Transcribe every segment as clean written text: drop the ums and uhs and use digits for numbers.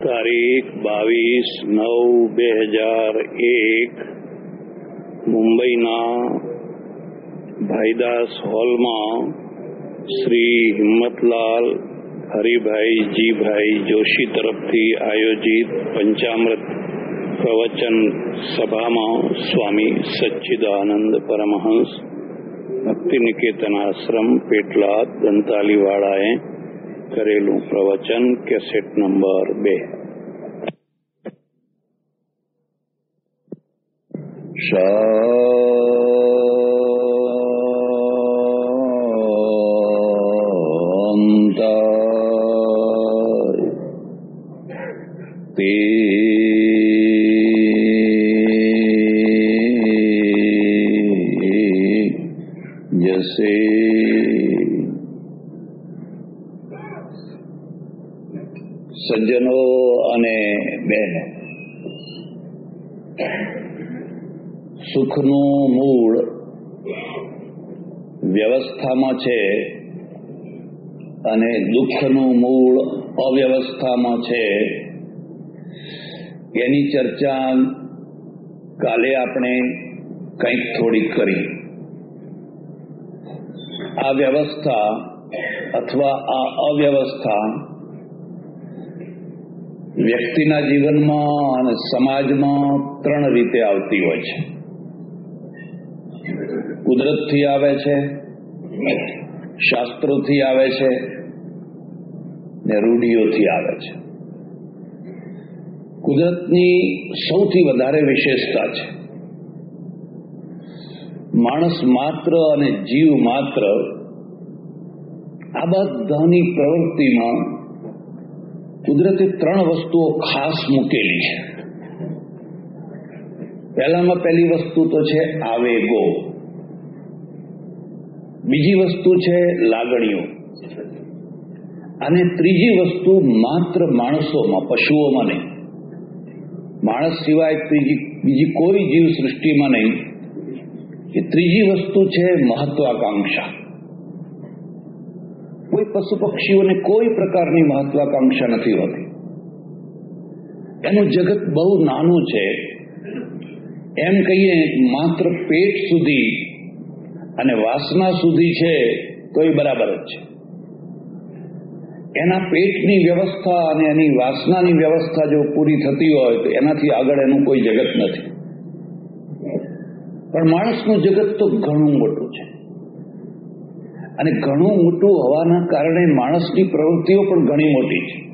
તારીખ 22/9/2001 મુંબઈના ભાઈદાસ હોલમાં શ્રી હિંમતલાલ હરિભાઈ જીભાઈ જોશી તરફથી આયોજિત પંચામૃત પ્રવચન સભામાં સ્વામી સચ્ચિદાનંદ પરમહંસ ભક્તિ નિકેતન આશ્રમ પેટલાદ દંતાલીવાળાએ કરેલું પ્રવચન કેસેટ નંબર 2. શાંતિ જસે સજ્જનો અને બહેનો, સુખનું મૂળ વ્યવસ્થામાં છે અને દુઃખનું મૂળ અવ્યવસ્થામાં છે. એની ચર્ચા કાલે આપણે કંઈક થોડીક કરી. આ વ્યવસ્થા અથવા આ અવ્યવસ્થા વ્યક્તિના જીવનમાં અને સમાજમાં 3 રીતે આવતી હોય છે. કુદરતથી આવે છે, શાસ્ત્રોથી આવે છે ને રૂઢિઓથી આવે છે. કુદરતની સૌથી વધારે વિશેષતા છે માણસ માત્ર અને જીવ માત્ર આ બધાની પ્રવૃત્તિમાં કુદરતે 3 વસ્તુઓ ખાસ મૂકેલી છે. પહેલામાં પહેલી વસ્તુ તો છે આવેગો, બીજી વસ્તુ છે લાગણીઓ અને ત્રીજી વસ્તુ માત્ર માણસોમાં, પશુઓમાં નહીં, માણસ સિવાય બીજી કોઈ જીવ સૃષ્ટિમાં નહીં. એ ત્રીજી વસ્તુ છે મહત્વાકાંક્ષા. કોઈ પશુ પક્ષીઓને કોઈ પ્રકારની મહત્વાકાંક્ષા નથી હોતી. એનું જગત બહુ નાનું છે. એમ કહીએ માત્ર પેટ સુધી અને વાસના સુધી છે તો એ બરાબર જ છે. એના પેટની વ્યવસ્થા અને એની વાસનાની વ્યવસ્થા જો પૂરી થતી હોય તો એનાથી આગળ એનું કોઈ જગત નથી. પણ માણસનું જગત તો ઘણું મોટું છે અને ઘણું મોટું હોવાના કારણે માણસની પ્રવૃત્તિઓ પણ ઘણી મોટી છે.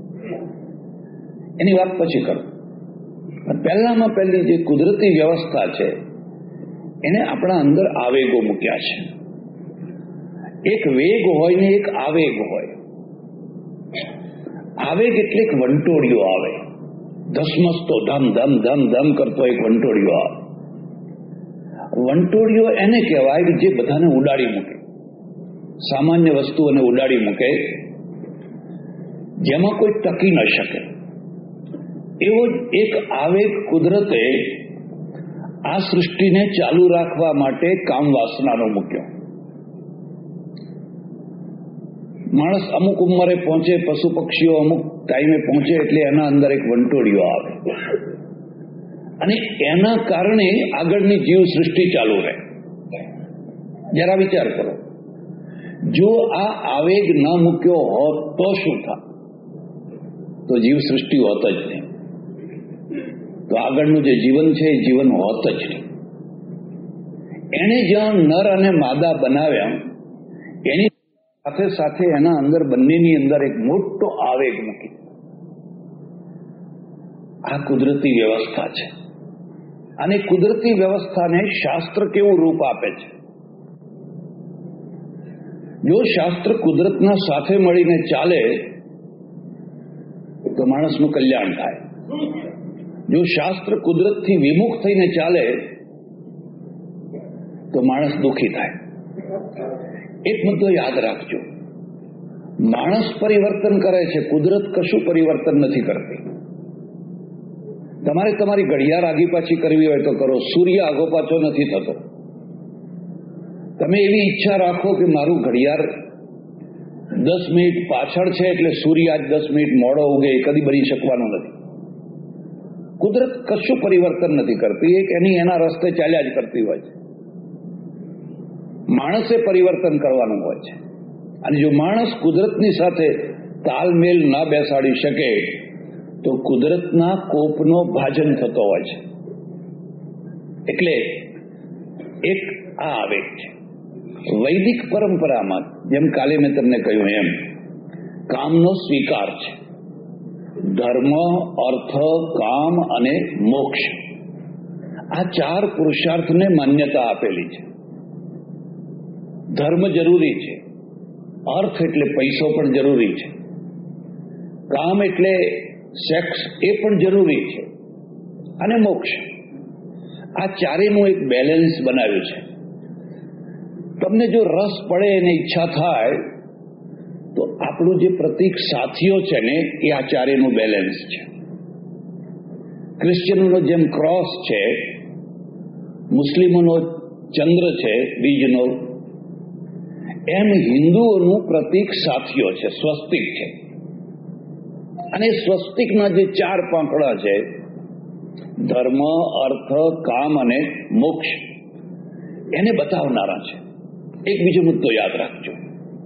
એની વાત પછી કરું. પહેલામાં પહેલી જે કુદરતી વ્યવસ્થા છે એને આપણા અંદર આવેગો મૂક્યા છે. એક વેગ હોય ને એક આવેગ હોય. આવેગ એટલે એક વંટોળિયો આવે, ધસમસતો ધમ ધમ ધમ ધમ કરતો એક વંટોળિયો આવે. વંટોળિયો એને કહેવાય કે જે બધાને ઉડાડી મૂકે, સામાન્ય વસ્તુઓને ઉડાડી મૂકે, જેમાં કોઈ ટકી ન શકે. એવો એક આવેગ કુદરતે આ સૃષ્ટિને ચાલુ રાખવા માટે કામ વાસનાનો મૂક્યો. માણસ અમુક ઉંમરે પહોંચે, પશુ પક્ષીઓ અમુક ટાઈમે પહોંચે એટલે એના અંદર એક વંટોળિયો આવે અને એના કારણે આગળની જીવ સૃષ્ટિ ચાલુ રહે. જરા વિચાર કરો, જો આ આવેગ ન મૂક્યો હોત તો શું થાત? તો જીવ સૃષ્ટિ હોત જ નહીં. તો આગળનું જે જીવન છે એ જીવન હોત જ નહીં. એને જ્યાં નર અને માદા બનાવ્યા એની સાથે સાથે એના અંદર બંનેની અંદર એક મોટો આવેગ મૂકી. આ કુદરતી વ્યવસ્થા છે અને કુદરતી વ્યવસ્થાને શાસ્ત્ર કેવું રૂપ આપે છે? જો શાસ્ત્ર કુદરતના સાથે મળીને ચાલે તો માણસનું કલ્યાણ થાય. જો શાસ્ત્ર કુદરતથી વિમુખ થઈને ચાલે તો માણસ દુઃખી થાય. એક મુદ્દો યાદ રાખજો, માણસ પરિવર્તન કરે છે, કુદરત કશું પરિવર્તન નથી કરતી. તમારે તમારી ઘડિયાળ આગી પાછી કરવી હોય તો કરો, સૂર્ય આગો પાછો નથી થતો. તમે એવી ઈચ્છા રાખો કે મારું ઘડિયાળ 10 મિનિટ પાછળ છે એટલે સૂર્ય આજ 10 મિનિટ મોડો ઉગે એ કદી બની શકવાનું નથી. કુદરત કશું પરિવર્તન નથી કરતી, એક એના રસ્તે ચાલ્યા જ કરતી હોય છે. માણસે પરિવર્તન કરવાનું હોય છે. અને જો માણસ કુદરતની સાથે તાલમેલ ના બેસાડી શકે તો કુદરતના કોપનો ભાજન થતો હોય છે. એટલે એક આ આવેગ છે. વૈદિક પરંપરામાં જેમ કાલે મેં તમને કહ્યું એમ કામનો સ્વીકાર છે. ધર્મ, અર્થ, કામ અને મોક્ષ, આ 4 પુરુષાર્થને માન્યતા આપેલી છે. ધર્મ જરૂરી છે, અર્થ એટલે પૈસો પણ જરૂરી છે, કામ એટલે સેક્સ એ પણ જરૂરી છે, અને મોક્ષ. આ ચારેનું એક બેલેન્સ બનાવ્યું છે. તમને જો રસ પડે અને ઈચ્છા થાય તો આપણું જે પ્રતીક સાથીઓ છે ને એ આ ચારેનું બેલેન્સ છે. ક્રિશ્ચિયનોનો જેમ ક્રોસ છે, મુસ્લિમોનો ચંદ્ર છે બીજનો, એમ હિન્દુઓનું પ્રતીક સાથીઓ છે, સ્વસ્તિક છે. અને સ્વસ્તિકના જે 4 પાંખડા છે, ધર્મ, અર્થ, કામ અને મોક્ષ, એને બતાવનારા છે. એક બીજો મુદ્દો યાદ રાખજો.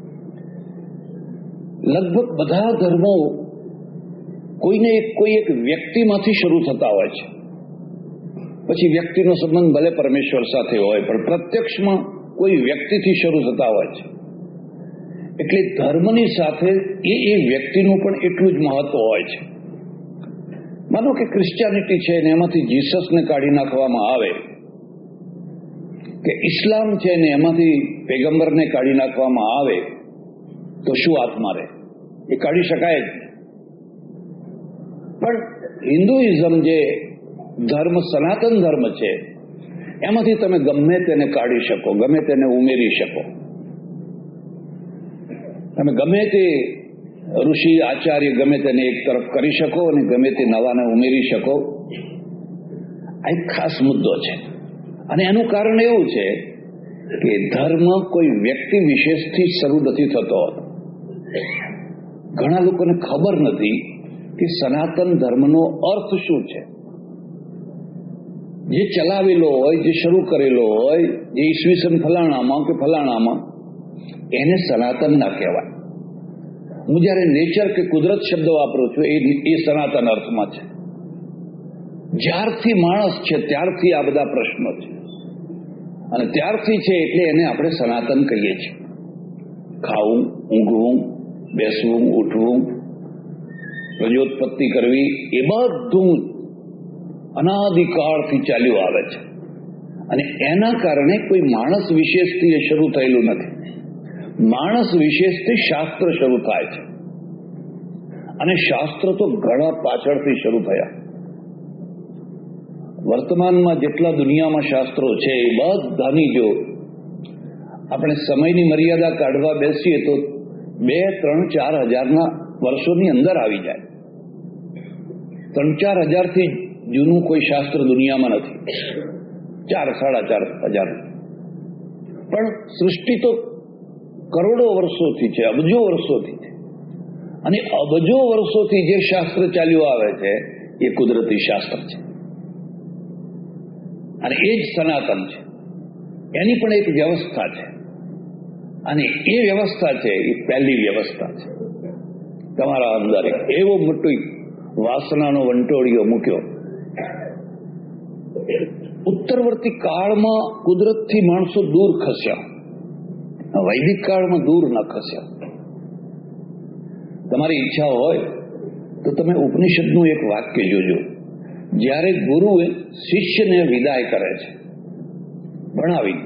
લગભગ બધા ધર્મો કોઈ એક વ્યક્તિમાંથી શરૂ થતા હોય છે. પછી વ્યક્તિનો સંબંધ ભલે પરમેશ્વર સાથે હોય, પણ પ્રત્યક્ષમાં કોઈ વ્યક્તિથી શરૂ થતા હોય છે. એટલે ધર્મની સાથે એ વ્યક્તિનું પણ એટલું જ મહત્વ હોય છે. માનો કે ક્રિશ્ચિયાનિટી છે ને એમાંથી જીસસને કાઢી નાખવામાં આવે, કે ઇસ્લામ છે ને એમાંથી પેગમ્બરને કાઢી નાખવામાં આવે તો શું આત્મા રહે? એ કાઢી શકાય જ. પણ હિન્દુઇઝમ જે ધર્મ, સનાતન ધર્મ છે, એમાંથી તમે ગમે તેને કાઢી શકો, ગમે તેને ઉમેરી શકો. તમે ગમે તે ઋષિ આચાર્ય ગમે તેને એક તરફ કરી શકો અને ગમે તે નવાને ઉમેરી શકો. આ એક ખાસ મુદ્દો છે. અને એનું કારણ એવું છે કે ધર્મ કોઈ વ્યક્તિ વિશેષથી શરૂ નથી થતો. ઘણા લોકોને ખબર નથી કે સનાતન ધર્મનો અર્થ શું છે. જે ચલાવેલો હોય, જે શરૂ કરેલો હોય, જે ઈસવીસન ફલાણામાં કે ફલાણામાં, એને સનાતન ના કહેવાય. હું જયારે નેચર કે કુદરત શબ્દ વાપરું છું એ સનાતન અર્થમાં છે. જ્યારથી માણસ છે ત્યારથી આ બધા પ્રશ્નો છે, અને ત્યારથી છે એટલે એને આપણે સનાતન કહીએ છીએ. ખાવું, ઊંઘવું, બેસવું, ઉઠવું, પ્રજોત્પત્તિ કરવી, એ બધું અનાદિકાળથી ચાલ્યું આવે છે. અને એના કારણે કોઈ માણસ વિશેષથી એ શરૂ થયેલું નથી. માણસ વિશેષથી શાસ્ત્ર શરૂ થાય છે, અને શાસ્ત્ર તો ઘણા પાછળથી શરૂ થયા. વર્તમાનમાં જેટલા દુનિયામાં શાસ્ત્રો છે એ બધાની જો આપણે સમયની મર્યાદા કાઢવા બેસીએ તો 2, 3, 4 હજારના વર્ષોની અંદર આવી જાય. 3, 4 હજારથી જૂનું કોઈ શાસ્ત્ર દુનિયામાં નથી. 4, 4.5 હજાર. પણ સૃષ્ટિ તો કરોડો વર્ષોથી છે, અબજો વર્ષોથી છે. અને અબજો વર્ષોથી જે શાસ્ત્ર ચાલ્યું આવે છે એ કુદરતી શાસ્ત્ર છે, અને એ જ સનાતન છે. એની પણ એક વ્યવસ્થા છે, અને એ વ્યવસ્થા છે એ પહેલી વ્યવસ્થા છે. તમારા અંદર એવો મોટો વાસનાનો વંટોળિયો મૂક્યો. ઉત્તરવર્તી કાળમાં કુદરતથી માણસો દૂર ખસ્યા, વૈદિક કાળમાં દૂર ન ખસ્યા. તમારી ઈચ્છા હોય તો તમે ઉપનિષદનું એક વાક્ય જોજો. જ્યારે ગુરુએ શિષ્યને વિદાય કરે છે ભણાવી,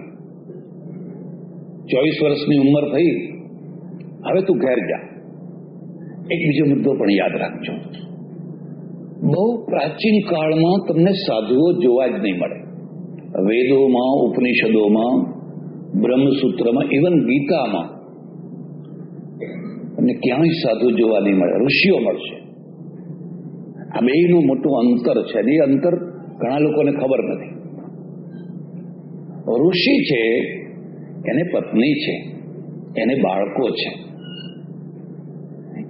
24 વર્ષની ઉંમર થઈ, હવે તું ઘેર જા. એક બીજો મુદ્દો પણ યાદ રાખજો. બહુ પ્રાચીન કાળમાં તમને સાધુઓ જોવા જ નહીં મળે. વેદોમાં, ઉપનિષદોમાં, બ્રહ્મસૂત્રમાં, ઇવન ગીતામાં તમને ક્યાંય સાધુ જોવા નહીં મળે. ઋષિઓ મળશે. આ બેયનું મોટું અંતર છે, એ અંતર ઘણા લોકોને ખબર નથી. ઋષિ છે એને પત્ની છે, એને બાળકો છે,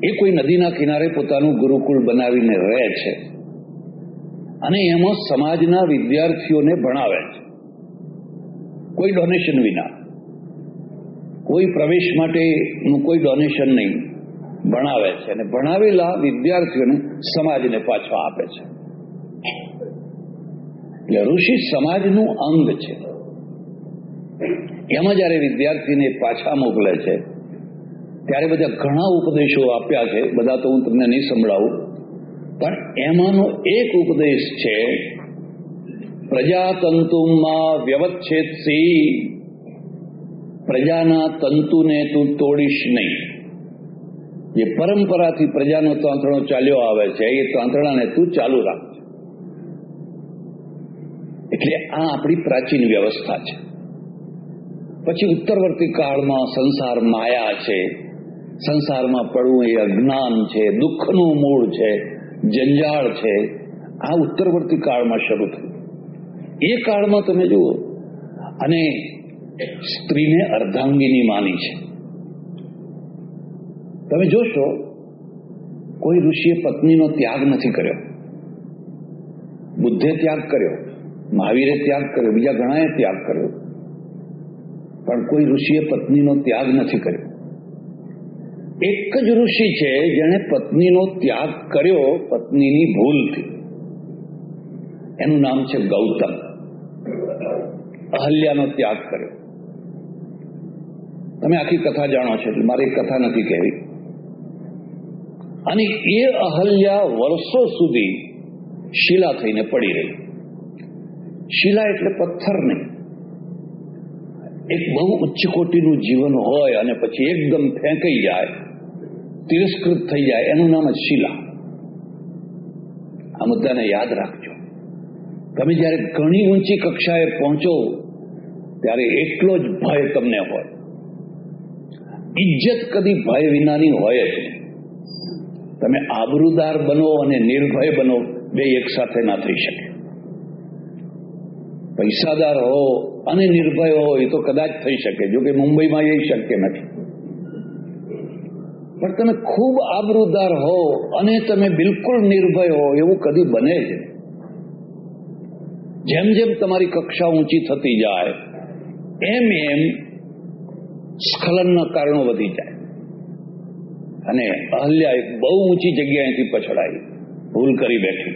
એ કોઈ નદીના કિનારે પોતાનું ગુરુકુળ બનાવીને રહે છે અને એમાં સમાજના વિદ્યાર્થીઓને ભણાવે છે, કોઈ ડોનેશન વિના, કોઈ પ્રવેશ માટેનું કોઈ ડોનેશન નહીં, ભણાવે છે અને ભણાવેલા વિદ્યાર્થીઓને સમાજને પાછા આપે છે. એટલે ઋષિ સમાજનું અંગ છે. એમાં જયારે વિદ્યાર્થીને પાછા મોકલે છે ત્યારે બધા ઘણા ઉપદેશો આપ્યા છે, બધા તો હું તમને નહીં સંભળાવું, પણ એમાંનો એક ઉપદેશ છે, પ્રજાતંતુમાં વ્યવચ્છેદસી, પ્રજાના તંતુને તું તોડીશ નહીં. જે પરંપરાથી પ્રજાનો તાંતણો ચાલ્યો આવે છે એ તાંતણાને તું ચાલુ રાખજે. એટલે આ આપણી પ્રાચીન વ્યવસ્થા છે. પછી ઉત્તરવર્તી કાળમાં સંસાર માયા છે, સંસારમાં પડવું એ અજ્ઞાન છે, દુઃખનું મૂળ છે, જંજાળ છે. આ ઉત્તરવર્તી કાળમાં શરૂ થયું. એ કાળમાં તમે જુઓ, અને સ્ત્રીને અર્ધાંગીની માની છે. તમે જોશો કોઈ ઋષિએ પત્નીનો ત્યાગ નથી કર્યો. બુદ્ધે ત્યાગ કર્યો, મહાવીરે ત્યાગ કર્યો, બીજા ઘણાએ ત્યાગ કર્યો, પણ કોઈ ઋષિએ પત્નીનો ત્યાગ નથી કર્યો. એક જ ઋષિ છે જેણે પત્નીનો ત્યાગ કર્યો પત્નીની ભૂલથી. એનું નામ છે ગૌતમ. અહલ્યાનો ત્યાગ કર્યો. તમે આખી કથા જાણો છો એટલે મારે કથા નથી કહેવી. અને એ અહલ્યા વર્ષો સુધી શિલા થઈને પડી રહી. શિલા એટલે પથ્થર નહીં, એક બહુ ઉચ્ચ કોટીનું જીવન હોય અને પછી એકદમ ફેંકાઈ જાય, તિરસ્કૃત થઈ જાય, એનું નામ જ શિલા. આ મુદ્દાને યાદ રાખજો. તમે જ્યારે ઘણી ઊંચી કક્ષાએ પહોંચો ત્યારે એટલો જ ભય તમને હોય. ઇજ્જત કદી ભય વિનાની હોય જ. તમે આબરૂદાર બનો અને નિર્ભય બનો, બે એક સાથે ના થઈ શકે. પૈસાદાર હો અને નિર્ભય હો એ તો કદાચ થઈ શકે, જો કે મુંબઈમાં એ શક્ય નથી. પણ તમે ખૂબ આબરૂદાર હો અને તમે બિલકુલ નિર્ભય હો એવું કદી બને જ. જેમ જેમ તમારી કક્ષા ઊંચી થતી જાય એમ એમ સ્ખલનના કારણો વધી જાય. અને અહલ્યા એક બહુ ઊંચી જગ્યાએથી પછડાઈ, ભૂલ કરી બેઠી.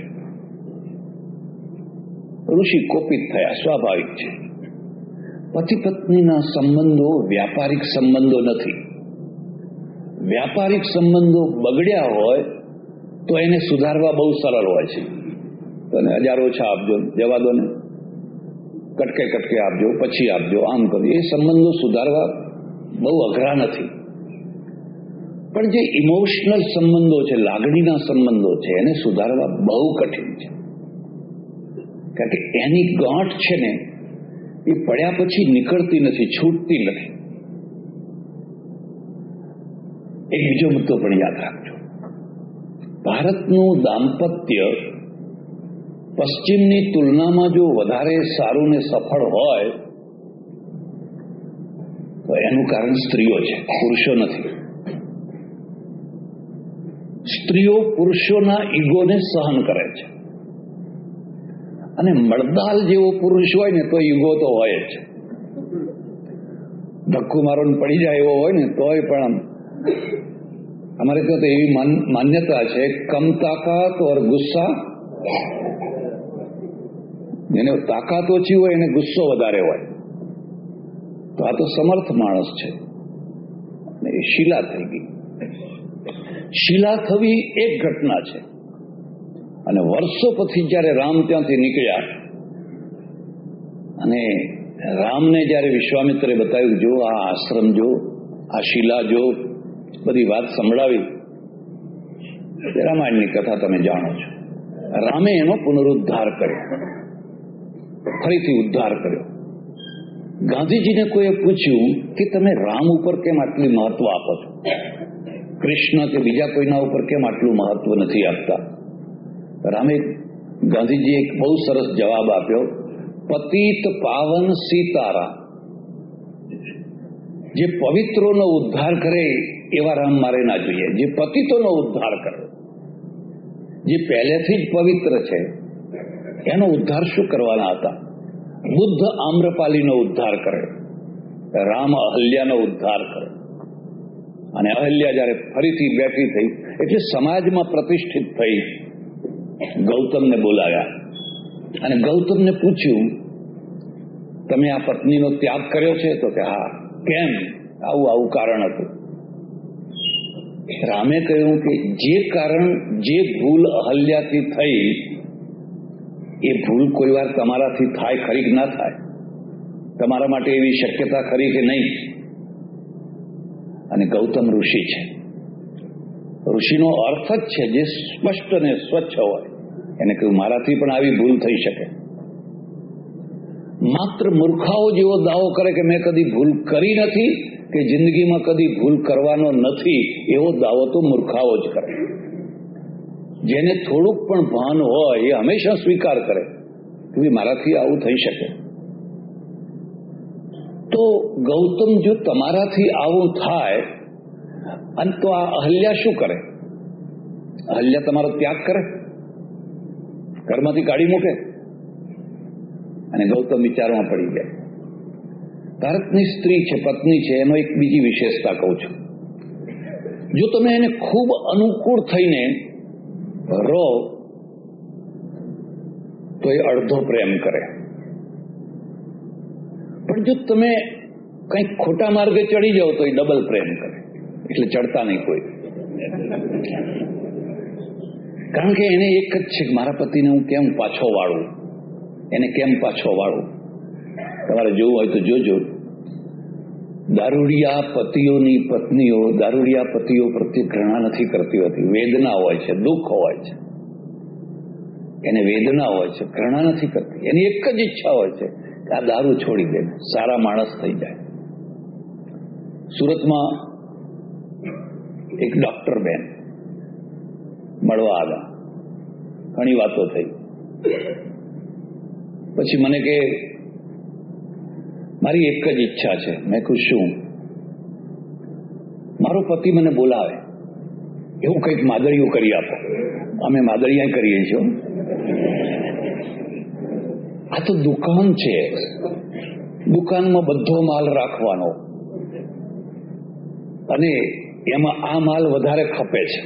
ઋષિ કોપિત થયા, સ્વાભાવિક છે. પતિ પત્નીના સંબંધો વ્યાપારિક સંબંધો નથી. વ્યાપારિક સંબંધો બગડ્યા હોય તો એને સુધારવા બહુ સરળ હોય છે. તને 1000 ઓછા આપજો, જવા દો ને, કટકે કટકે આપજો, પછી આપજો, આમ કરો. એ સંબંધો સુધારવા બહુ અઘરા નથી. પણ જે ઇમોશનલ સંબંધો છે, લાગણીના સંબંધો છે, એને સુધારવા બહુ કઠિન છે. કારણ કે એની ગાંઠ છે ને એ પડ્યા પછી નીકળતી નથી, છૂટતી નથી. એક બીજો મુદ્દો પણ યાદ રાખજો. ભારતનું દાંપત્ય પશ્ચિમની તુલનામાં જો વધારે સારું ને સફળ હોય તો એનું કારણ સ્ત્રીઓ છે, પુરુષો નથી. સ્ત્રીઓ પુરુષોના ઈગોને સહન કરે છે. અને મળદાલ જેવો પુરુષ હોય ને તો ઈગો તો હોય જ. ધક્કુ મારો પડી જાય એવો હોય ને તોય પણ અમારે ત્યાં તો એવી માન્યતા છે, કમ તાકાત ઓર ગુસ્સા, એને તાકાત ઓછી હોય એને ગુસ્સો વધારે હોય. તો આ તો સમર્થ માણસ છે. એ શિલા થઈ ગઈ. શિલા થવી એક ઘટના છે. અને વર્ષો પછી જયારે રામ ત્યાંથી નીકળ્યા અને રામને જયારે વિશ્વામિત્રે બતાવ્યું, જો આ આશ્રમ જો, આ શિલા જો, બધી વાત સંભળાવી. રામાયણની કથા તમે જાણો છો. રામે એનો પુનરુદ્ધાર કર્યો, ફરીથી ઉદ્ધાર કર્યો. ગાંધીજીને કોઈએ પૂછ્યું કે તમે રામ ઉપર કેમ આટલું મહત્વ આપો છો, કૃષ્ણ કે બીજા કોઈના ઉપર કેમ આટલું મહત્વ નથી આપતા? રામે, ગાંધીજીએ એક બહુ સરસ જવાબ આપ્યો, પતિત પાવન સીતારામ. જે પવિત્રોનો ઉદ્ધાર કરે એવા રામ મારે ના જોઈએ, જે પતિતોનો ઉદ્ધાર કરે, જે પહેલેથી જ પવિત્ર છે, એનો ઉદ્ધાર શું કરવાના હતા? બુદ્ધ આમ્રપાલીનો ઉદ્ધાર કરે, રામ અહલ્યાનો ઉદ્ધાર કરે. અને અહલ્યા જયારે ફરીથી બેઠી થઈ એટલે સમાજમાં પ્રતિષ્ઠિત થઈ, ગૌતમને બોલાવ્યા અને ગૌતમને પૂછ્યું, તમે આ પત્નીનો ત્યાગ કર્યો છે? તો કે હા. કેમ? આવું કારણ હતું. રામે કહ્યું કે જે ભૂલ અહલ્યાથી થઈ એ ભૂલ કોઈ વાર તમારાથી થાય ખરી કે ના થાય? તમારા માટે એવી શક્યતા ખરી કે નહીં? અને ગૌતમ ઋષિ છે. ઋષિનો અર્થ જ છે જે સ્પષ્ટ અને સ્વચ્છ હોય. એને કહ્યું મારાથી પણ આવી ભૂલ થઈ શકે. માત્ર મૂર્ખાઓ જેવો દાવો કરે કે મેં કદી ભૂલ કરી નથી કે જિંદગીમાં કદી ભૂલ કરવાનો નથી, એવો દાવો તો મૂર્ખાઓ જ કરે. જેને થોડુંક પણ ભાન હોય એ હંમેશા સ્વીકાર કરે કે મારાથી આવું થઈ શકે. તો ગૌતમ, જો તમારાથી આવું થાય, અને તો આ અહલ્યા શું કરે? અહલ્યા તમારો ત્યાગ કરે, ઘરમાંથી કાઢી મૂકે? અને ગૌતમ વિચારમાં પડી ગયા. ભારતની સ્ત્રી છે, પત્ની છે, એનો એક બીજી વિશેષતા કહું છું. જો તમે એને ખૂબ અનુકૂળ થઈને રહો તો એ અડધો પ્રેમ કરે, પણ જો તમે કંઈક ખોટા માર્ગે ચડી જાઓ તો એ ડબલ પ્રેમ કરે. એટલે ચડતા નહીં કોઈ, કારણ કે એને એક જ છે કે મારા પતિને હું કેમ પાછો વાળું, એને કેમ પાછો વાળું. તમારે જોવું હોય તો જોજો, દારૂડિયા પતિઓની પત્નીઓ દારૂડિયા પતિઓ પ્રત્યે ઘૃણા નથી કરતી હોતી. વેદના હોય છે, દુઃખ હોય છે, એને વેદના હોય છે, ઘૃણા નથી કરતી. એની એક જ ઈચ્છા હોય છે કે આ દારૂ છોડી દે, સારા માણસ થઈ જાય. સુરતમાં એક ડોક્ટર બેન મળવા આવ્યા, ઘણી વાતો થઈ. પછી મને કે મારી એક જ ઈચ્છા છે. મેં કહ્યું શું? મારો પતિ મને બોલાવે એવું કંઈક માદળિયું કરી આપો. અમે માદળિયા કરીએ છીએ. આ તો દુકાન છે, દુકાનમાં બધો માલ રાખવાનો અને એમાં આ માલ વધારે ખપે છે.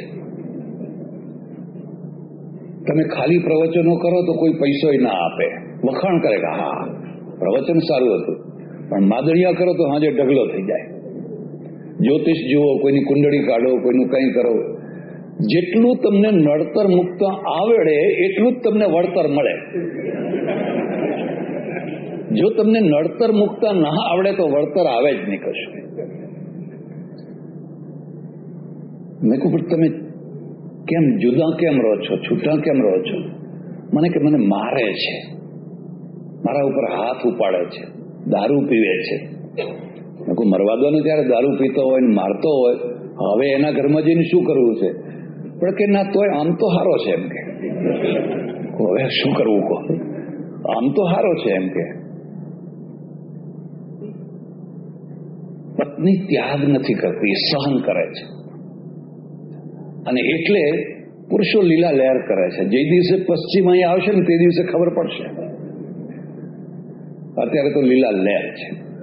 તમે ખાલી પ્રવચનો કરો તો કોઈ પૈસો ના આપે, વખાણ કરે કે હા પ્રવચન સારું હતું, પણ માદળિયા કરો તો હાજે ઢગલો થઈ જાય. જ્યોતિષ જુઓ, કોઈની કુંડળી કાઢો, કોઈનું કંઈ કરો, જેટલું તમને નડતર મુક્ત આવડે એટલું જ તમને વળતર મળે. જો તમને નડતર મુક્ત ના આવડે તો વળતર આવે જ નહીં કશું. મેં કહ્યું તમે કેમ જુદા કેમ રહો છો, છૂટા કેમ રહો છો? મને કે મને મારે છે, મારા ઉપર હાથ ઉપાડે છે, દારૂ પીવે છે. મેં કહું મરવા દો ને, ત્યારે દારૂ પીતો હોય ને મારતો હોય, હવે એના ઘરમાં જઈને શું કરવું છે? પણ કે ના તોય આમ તો હારો છે એમ કે. હવે શું કરવું કહો? આમ તો હારો છે એમ કે. પત્ની ત્યાગ નથી કરતી, સહન કરે છે. અને એટલે પુરુષો લીલા લહેર કરે છે. જે દિવસે પશ્ચિમ અહીં આવશે ને તે દિવસે ખબર પડશે. અત્યારે તો લીલા લહેર છે.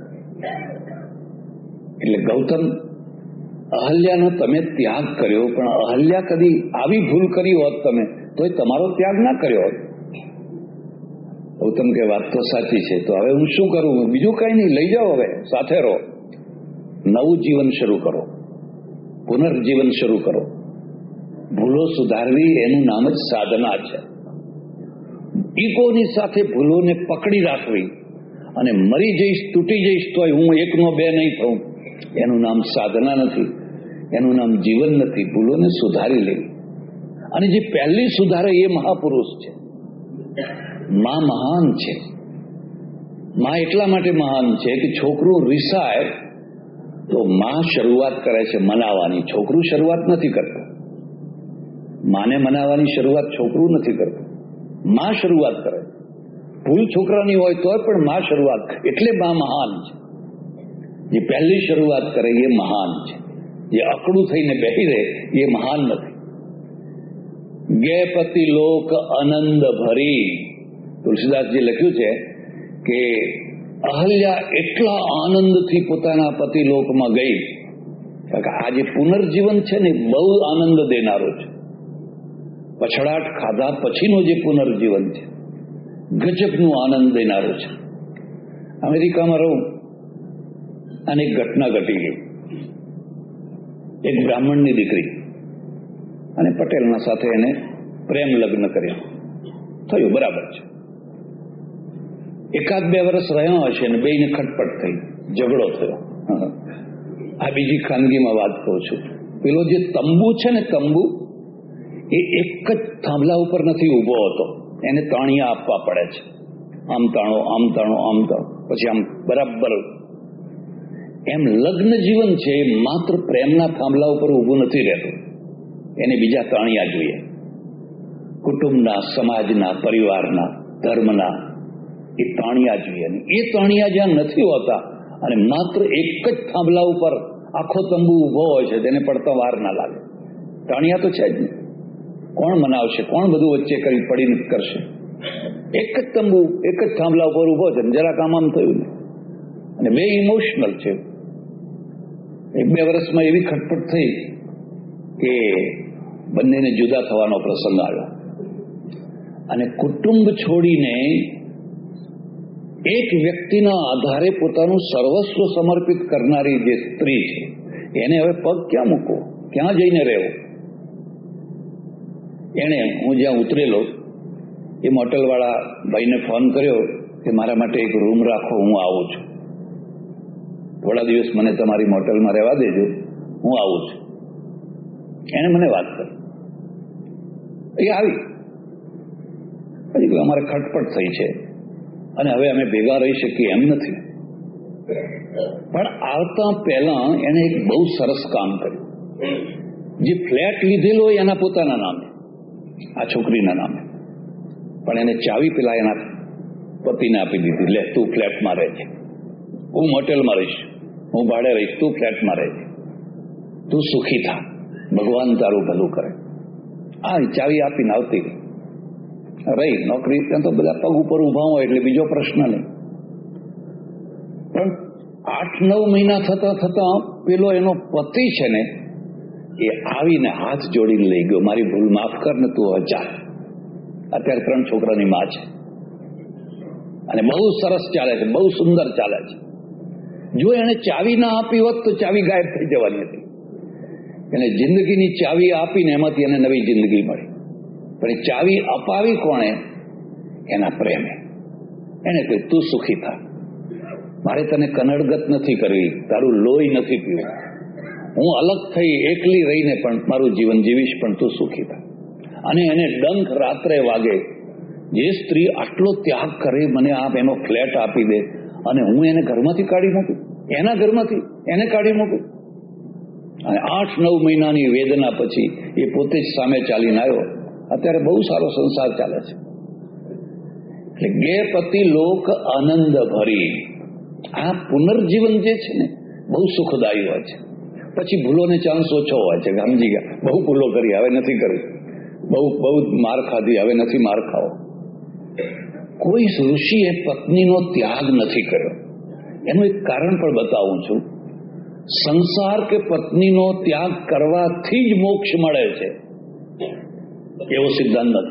એટલે ગૌતમ, અહલ્યાનો તમે ત્યાગ કર્યો, પણ અહલ્યા કદી આવી ભૂલ કરી હોત તમે તોય તમારો ત્યાગ ના કર્યો હોત. ગૌતમ કે વાત તો સાચી છે, તો હવે હું શું કરું? બીજું કઈ નહીં, લઈ જાઓ, હવે સાથે રહો, નવું જીવન શરૂ કરો, પુનર્જીવન શરૂ કરો. ભૂલો સુધારવી એનું નામ જ સાધના છે. ઈગોની સાથે ભૂલોને પકડી રાખવી અને મરી જઈશ, તૂટી જઈશ તોય હું એકનો બે નહીં થઉં, એનું નામ સાધના નથી, એનું નામ જીવન નથી. ભૂલોને સુધારી લેવી. અને જે પહેલી સુધારે એ મહાપુરુષ છે. માં મહાન છે. માં એટલા માટે મહાન છે કે છોકરું રિસાય તો માં શરૂઆત કરે છે મનાવવાની, છોકરું શરૂઆત નથી કરતું. માને મનાવવાની શરૂઆત છોકરું નથી કરતું, માં શરૂઆત કરે. ભૂલ છોકરાની હોય તો પણ માં શરૂઆત કરે. એટલે માં મહાન છે. જે પહેલી શરૂઆત કરે એ મહાન છે. જે અકડું થઈને બેસી રહે એ મહાન નથી. ગે પતિ લોક આનંદ ભરી, તુલસીદાસજી લખ્યું છે કે અહલ્યા એટલા આનંદથી પોતાના પતિ લોકમાં ગઈ. આ જે પુનર્જીવન છે ને બહુ આનંદ દેનારો છે. પછડાટ ખાધા પછીનો જે પુનર્જીવન છે ગજબનું આનંદ દેનારો છે. અમેરિકામાં રહું અને એક ઘટના ઘટી ગઈ. એક બ્રાહ્મણની દીકરી અને પટેલના સાથે એને પ્રેમ લગ્ન કર્યા. થયું, બરાબર છે. 1-2 વર્ષ રહ્યા હશે ને બેયને ખટપટ થઈ, ઝઘડો થયો. આ બીજી ખાનગીમાં વાત કહું છું. પેલો જે તંબુ છે ને, તંબુ એ એક જ થાંભલા ઉપર નથી ઉભો હતો, એને તાણિયા આપવા પડે છે. આમ તાણો, આમ તાણો, આમ તાણો, પછી આમ બરાબર. એમ લગ્ન જીવન છે માત્ર પ્રેમના થાંભલા ઉપર ઊભું નથી રહેતું, એને બીજા તાણિયા જોઈએ. કુટુંબના, સમાજના, પરિવારના, ધર્મના એ તાણિયા જોઈએ. એ તાણિયા જ્યાં નથી હોતા અને માત્ર એક જ થાંભલા ઉપર આખો તંબુ ઉભો હોય છે તેને પડતા વાર ના લાગે. તાણિયા તો છે જ નહીં. કોણ મનાવશે? કોણ બધું વચ્ચે કરી પડીને કરશે? એક જ તંબુ, એક જ થાંભલા ઉપર ઉભો છે, જરા કામ આમ થયું ને. અને બે ઇમોશનલ છે. 1-2 વર્ષમાં એવી ખટપટ થઈ કે બંનેને જુદા થવાનો પ્રસંગ આવ્યો. અને કુટુંબ છોડીને એક વ્યક્તિના આધારે પોતાનું સર્વસ્વ સમર્પિત કરનારી જે સ્ત્રી છે એને હવે પગ ક્યાં મૂકવો, ક્યાં જઈને રહેવો? એને, હું જ્યાં ઉતરેલો એ મોટલવાળા ભાઈને ફોન કર્યો કે મારા માટે એક રૂમ રાખો, હું આવું છું. થોડા દિવસ મને તમારી મોટલમાં રહેવા દેજો, હું આવું છું. એને મને વાત કરી. એ આવી. પછી અમારે ખટપટ થઈ છે અને હવે અમે ભેગા રહી શકીએ એમ નથી. પણ આવતા પહેલા એને એક બહુ સરસ કામ કર્યું. જે ફ્લેટ લીધેલો એના પોતાના નામે, આ છોકરીના નામે, પણ એને ચાવી પેલા એના પતિને આપી દીધી. લે, તું ફ્લેટમાં રહે છે, હું મોટેલમાં રહીશ, હું ભાડે રહીશ, તું ફ્લેટમાં રહે છે, તું સુખી થા, ભગવાન તારું ભલું કરે. આ ચાવી આપીને આવતી રહી. નોકરી ત્યાં તો બધા પગ ઉપર ઉભા હોય એટલે બીજો પ્રશ્ન નહીં. પણ 8-9 મહિના થતા થતા પેલો એનો પતિ છે ને એ આવીને હાથ જોડીને લઈ ગયો, મારી ભૂલ માફ કર ને, તું હવે ચાલ. અત્યારે 3 છોકરાની માં છે અને બહુ સરસ ચાલે છે, બહુ સુંદર ચાલે છે. જો એને ચાવી ના આપી હોત તો ચાવી ગાયબ થઈ જવાની હતી. એને જિંદગીની ચાવી આપીને એમાંથી એને નવી જિંદગી મળી. પણ એ ચાવી અપાવી કોણે? એના પ્રેમે. એને કહ્યું, તું સુખી થા, મારે તને કનડગત નથી કરવી, તારું લોહી નથી પીવું, હું અલગ થઈ એકલી રહીને પણ મારું જીવન જીવીશ, પણ તું સુખી થા. અને એને ડંખ રાત્રે વાગે, જે સ્ત્રી આટલો ત્યાગ કરે, મને આપ એનો ફ્લેટ આપી દે અને હું એને ઘરમાંથી કાઢી મૂકું, એના ઘરમાંથી એને કાઢી મૂકું. અને 8-9 મહિનાની વેદના પછી એ પોતે જ સામે ચાલીને આવ્યો. અત્યારે બહુ સારો સંસાર ચાલે છે. એટલે ગે પતિ લોક આનંદ ભરી. આ પુનર્જીવન જે છે ને બહુ સુખદાયી હોય છે. પછી ભૂલોને ચાન્સ ઓછો હોય છે. સમજી ગયા, બહુ ભૂલો કરી, હવે નથી કરી, બહુ માર ખાધી, હવે નથી માર ખાવો. કોઈ ઋષિએ પત્નીનો ત્યાગ નથી કર્યો. એનું એક કારણ પણ બતાવું છું. સંસાર કે પત્નીનો ત્યાગ કરવાથી જ મોક્ષ મળે છે એવો સિદ્ધાંત નથી.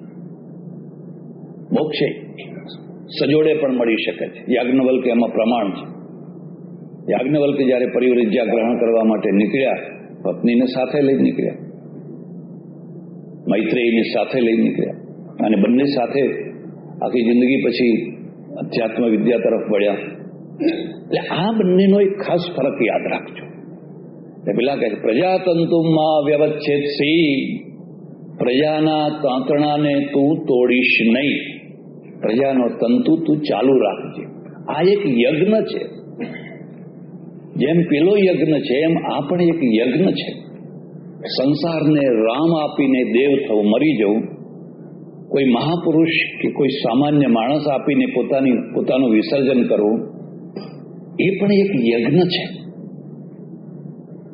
મોક્ષ સજોડે પણ મળી શકે છે. યાજ્ઞવલ્ક્ય એમાં પ્રમાણ છે. યાજ્ઞવલ્ક્ય જયારે પરિવૃજ્યા ગ્રહણ કરવા માટે નીકળ્યા, પત્નીને સાથે લઈ નીકળ્યા, મૈત્રેયીને સાથે લઈ નીકળ્યા અને બંને સાથે આખી જિંદગી પછી અધ્યાત્મ વિદ્યા તરફ વળ્યા. એટલે આ બંનેનો એક ખાસ ફરક યાદ રાખજો. પેલા કહે છે, પ્રજાતંતુમાં વ્યવચ્છેદ સી, પ્રજાના તાંતણાને તું તોડીશ નહીં, પ્રજાનો તંતુ તું ચાલુ રાખજે. આ એક યજ્ઞ છે. જેમ પેલો યજ્ઞ છે એમ આ પણ એક યજ્ઞ છે. સંસારને રામ આપીને દેવ થવું, મરી જવું, કોઈ મહાપુરુષ કે કોઈ સામાન્ય માણસ આપીને પોતાનું વિસર્જન કરવું, એ પણ એક યજ્ઞ છે.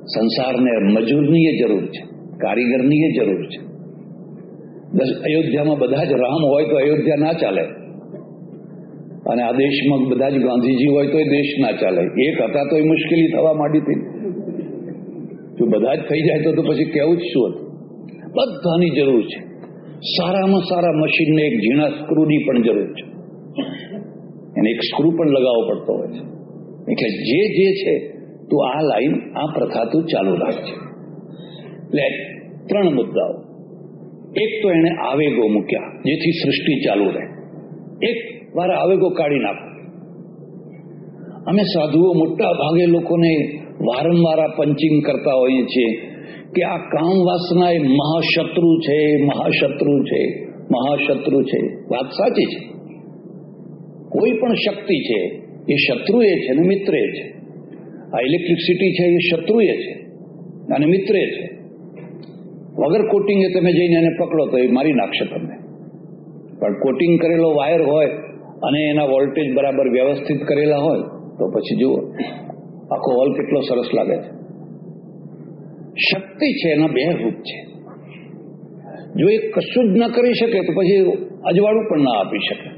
સંસારને મજૂરની જરૂર છે, કારીગરની જરૂર છે. અયોધ્યામાં બધા જ રામ હોય તો અયોધ્યા ના ચાલે, અને આ દેશમાં બધા જ ગાંધીજી હોય તો એ દેશ ના ચાલે. એક હતા તો એ મુશ્કેલી થવા માંડી હતી. જો બધા જ થઈ જાય તો પછી કેવું જ શું હતું. બધાની જરૂર છે. સારામાં સારા મશીનને એક ઝીણા સ્ક્રૂની પણ જરૂર છે, એને એક સ્ક્રૂ પણ લગાવવો પડતો હોય છે. એટલે જે છે તો આ લાઈન, આ પ્રથા તું ચાલુ રાખજે. એટલે 3 મુદ્દાઓ. એક તો એને આવેગો મૂક્યા જેથી સૃષ્ટિ ચાલુ રહે. એક વાર આવેગો કાઢી નાખો. અમે સાધુઓ મોટા ભાગે લોકોને વારંવાર આ પંચિંગ કરતા હોઈએ છીએ કે આ કામ વાસના એ મહાશત્રુ છે, મહાશત્રુ છે, મહાશત્રુ છે. વાત સાચી છે. કોઈ પણ શક્તિ છે એ શત્રુ એ છે ને મિત્ર એ છે. આ ઇલેક્ટ્રિસિટી છે એ શત્રુ એ છે અને મિત્ર એ છે. વગર કોટિંગે તમે જઈને એને પકડો તો એ મારી નાખશે તમને. પણ કોટિંગ કરેલો વાયર હોય અને એના વોલ્ટેજ બરાબર વ્યવસ્થિત કરેલા હોય તો પછી જુઓ આખો હોલ કેટલો સરસ લાગે છે. શક્તિ છે એના 2 રૂપ છે. જો એ કશું જ ન કરી શકે તો પછી અજવાળું પણ ના આપી શકે.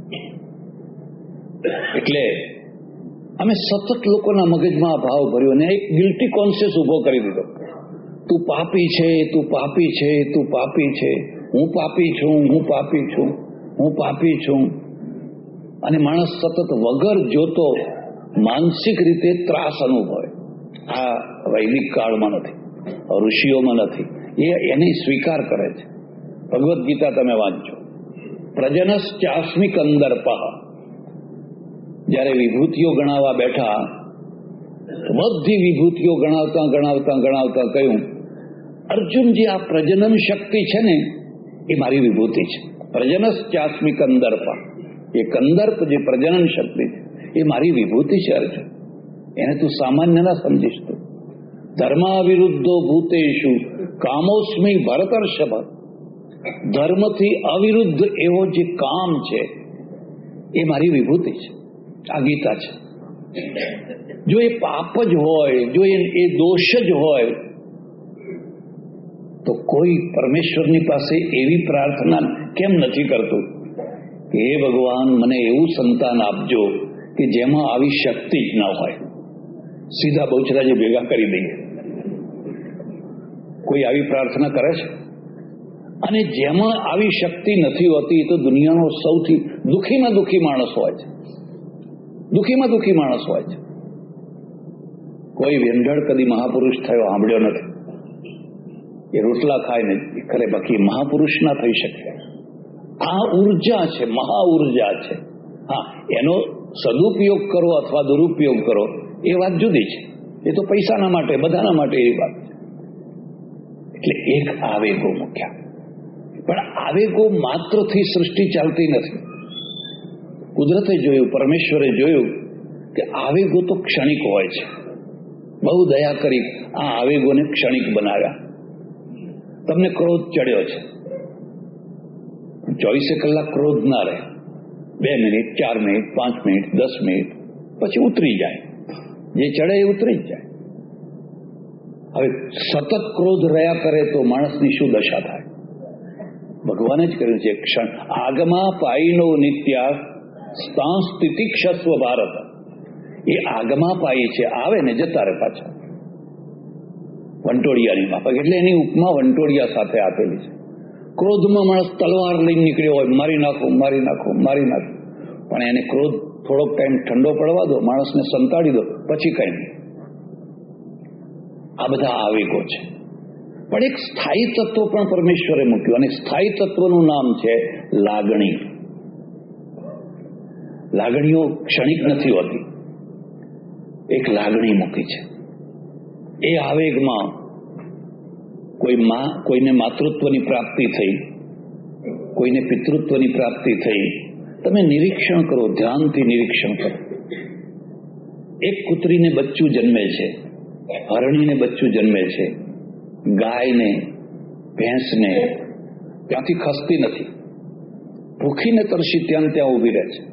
એટલે અમે સતત લોકોના મગજમાં આ ભાવ ભર્યો અને એક ગિલ્ટી કોન્શિયસ ઉભો કરી દીધો. તું પાપી છે, તું પાપી છે, તું પાપી છે, હું પાપી છું, હું પાપી છું, હું પાપી છું. અને માણસ સતત વગર જોતો માનસિક રીતે ત્રાસ અનુભવે. આ વૈદિક કાળમાં નથી, ઋષિઓમાં નથી. એને સ્વીકાર કરે છે. ભગવદ્ ગીતા તમે વાંચો. પ્રજનશ્ચાસ્મિ કંદર્પઃ. જયારે વિભૂતિઓ ગણાવવા બેઠા, બધી વિભૂતિઓ ગણાવતા કહ્યું, અર્જુનજી આ પ્રજનન શક્તિ છે ને એ મારી વિભૂતિ છે. પ્રજનશ્ચાસ્મિ કંદર્પઃ. એ કંદર્પ જે પ્રજનન શક્તિ છે એ મારી વિભૂતિ છે અર્જુન. એને તું સામાન્ય ના સમજીશ. તું ધર્માવિરુદ્ધો ભૂતેષુ કામોસ્મિ ભરતર્ષભ. ધર્મથી અવિરુદ્ધ એવો જે કામ છે એ મારી વિભૂતિ છે. આ ગીતા છે. જો એ પાપ જ હોય, જો એ દોષ જ હોય તો કોઈ પરમેશ્વરની પાસે એવી પ્રાર્થના કેમ નથી કરતું કે હે ભગવાન મને એવું સંતાન આપજો કે જેમાં આવી શક્તિ જ ન હોય. સીધા બહુચરાજી ભેગા કરી દઈએ. કોઈ આવી પ્રાર્થના કરે છે? અને જેમાં આવી શક્તિ નથી હોતી તો દુનિયાનો સૌથી દુઃખીમાં દુઃખી માણસ હોય છે. દુઃખીમાં દુઃખી માણસ હોય છે. કોઈ વ્યંઢળ કદી મહાપુરુષ થયો સાંભળ્યો નથી. એ રોટલા ખાય ને કરે, બાકી મહાપુરુષ ના થઈ શકે. આ ઉર્જા છે, મહા ઉર્જા છે. હા, એનો સદુપયોગ કરો અથવા દુરુપયોગ કરો એ વાત જુદી છે. એ તો પૈસાના માટે, બધાના માટે એ વાત છે. એટલે એક આવેગો મૂક્યા. પણ આવેગો માત્રથી સૃષ્ટિ ચાલતી નથી. કુદરતે જોયું, પરમેશ્વરે જોયું કે આવેગો તો ક્ષણિક હોય છે. બહુ દયા કરી આ આવેગોને ક્ષણિક બનાવ્યા. તમને ક્રોધ ચડ્યો છે, 24 કલાક ક્રોધ ના રહે. 2 મિનિટ, 4 મિનિટ, 5 મિનિટ, 10 મિનિટ પછી ઉતરી જાય. જે ચડે એ ઉતરી જ જાય. હવે સતત ક્રોધ રહ્યા કરે તો માણસની શું દશા થાય? ભગવાને જ કર્યું છે, ક્ષણ આગમા પાઈનો નિત્યા સ્થાન સ્થિતિક્ષસ્વ ભારત. એ આગમા પાઈ છે, આવે ને જતા રહે પાછા. વંટોળિયાની માફક. એટલે એની ઉપમા વંટોળિયા સાથે આપેલી છે. ક્રોધમાં માણસ તલવાર લઈને નીકળ્યો હોય, મારી નાખું, મારી નાખું, મારી નાખું. પણ એને ક્રોધ થોડોક ટાઈમ ઠંડો પડવા દો, માણસને સંતાડી દો, પછી કઈ નહીં. આ બધા આવેગો છે. પણ એક સ્થાયી તત્વ પણ પરમેશ્વરે મૂક્યું, અને સ્થાયી તત્વનું નામ છે લાગણી. લાગણીઓ ક્ષણિક નથી હોતી. એક લાગણી મૂકી છે. એ આવેગમાં કોઈને માતૃત્વની પ્રાપ્તિ થઈ, કોઈને પિતૃત્વની પ્રાપ્તિ થઈ. તમે નિરીક્ષણ કરો, ધ્યાનથી નિરીક્ષણ કરો. એક કૂતરીને બચ્ચું જન્મે છે, હરણીને બચ્ચું જન્મે છે, ગાયને, ભેંસને ત્યાંથી ખસતી નથી. ભૂખીને તરસી ત્યાં ત્યાં ઉભી રહે છે.